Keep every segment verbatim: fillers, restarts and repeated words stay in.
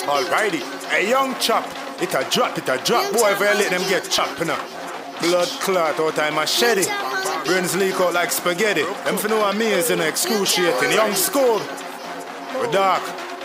Alrighty, a young chop, it a drop, it a drop. Boy, if I let them get chopped, you know. Blood clot out of machete. Brains leak out like spaghetti. Them for no amazing, excruciating. Young school. We're dark.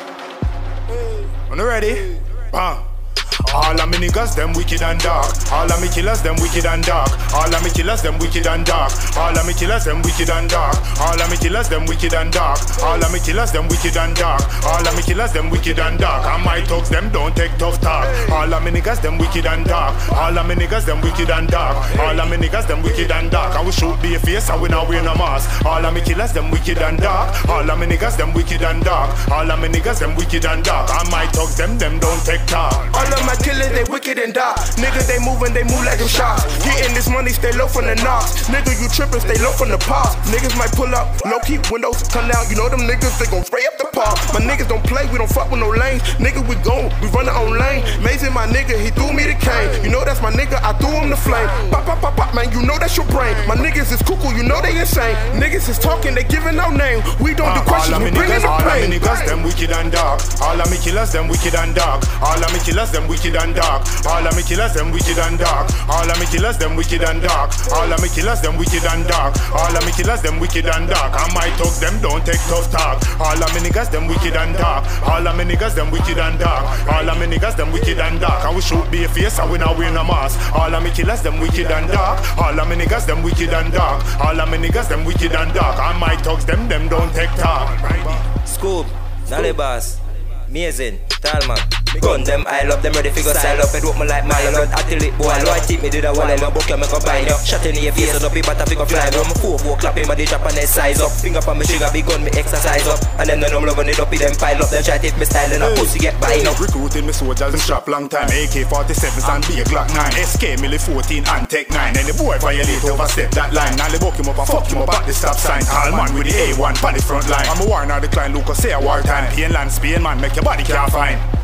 Are you ready? Bang. All of me niggas, them wicked and dark. All of me killers, them wicked and dark. All of me killers, them wicked and dark. All of me killers, them wicked and dark. All of me killers, them wicked and dark. All of me killers, them wicked and dark. All of me killers, them wicked and dark. And my thugs, them don't take tough talk. All of me niggas, them wicked and dark. All of me niggas, them wicked and dark. All of me niggas, them wicked and dark. And we shoot be a face and we not wear no mask. All of me killers, them wicked and dark. All of me niggas, them wicked and dark. All of me niggas, them wicked and dark. And my thugs, them, them don't take talk. All of my killers, they wicked and dark. Niggas, they moving, they move like them shots. Getting this money, stay low from the knocks. Nigga, you trippin', stay low from the pops. Niggas might pull up, low-key windows come down. You know them niggas, they gon' spray up the park. My niggas don't play, we don't fuck with no lanes. Nigga, we gon', we run our own lane. Mason, my nigga, he threw me the cane. You know that's my nigga, I threw him the flame. Pop, pop, pop, pop, man, you know that's your brain. My niggas is cuckoo, you know they insane. Niggas is talking, they giving out name. We don't do questions, we bringin' the pain. All of me niggas, them wicked and dark. All of me killers, them wicked and dark. All of me killers, them wicked and dark. All of me killers, them wicked and dark. All of me killers, them wicked and dark. All of me killers, them wicked and dark. All of me killers, them wicked and dark. And my thugs, them don't take tough talk. All of me niggas, them wicked and dark. All of me niggas, them wicked and dark. All of me niggas, them wicked and dark. And we shoot be a face and we not wear no mask. All of me killers, them wicked and dark. All of me niggas, them wicked and dark. All of me niggas, them wicked and dark. And my thugs, them, them don't take talk. Scoop, Nalibas, Amazing, Talman. Gun them, I love them, ready to go style up. It walk me like my lord, athlete boy. Lord, tip me did a wall, I'm a book, I'm a combine up. Shot in your face, so don't be better, figure fly. Run my four, four, clap him, but they drop and they size up. Finger up on me trigger, big gun, me exercise up. And them no love when they dopey, them pile up. Them try to take me style and a pussy get by up. Recruiting me soldiers, them strap long time. A K forty-sevens and B Glock nine. S K Milli fourteen and Tech nine. And the boy violate overstep that line. Now they buck him up and fuck him up at the stop sign. All man with the A one, on the front line. I'm a war now decline, Lucas say a wartime. Pain land, Spain man, make your body can't find.